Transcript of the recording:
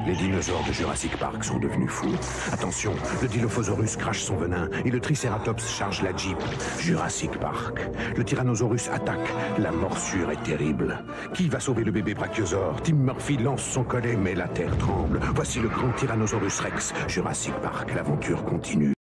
Les dinosaures de Jurassic Park sont devenus fous. Attention, le Dilophosaurus crache son venin et le Triceratops charge la Jeep. Jurassic Park. Le Tyrannosaurus attaque. La morsure est terrible. Qui va sauver le bébé brachiosaure? Tim Murphy lance son collet, mais la terre tremble. Voici le grand Tyrannosaurus Rex. Jurassic Park, l'aventure continue.